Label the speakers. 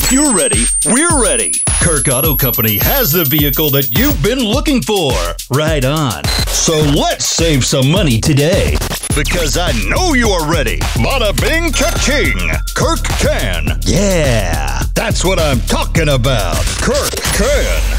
Speaker 1: If you're ready, we're ready. Kirk Auto Company has the vehicle that you've been looking for. Right on. So let's save some money today. Because I know you're ready. Bada bing cha-ching. Kirk can. Yeah, that's what I'm talking about. Kirk can.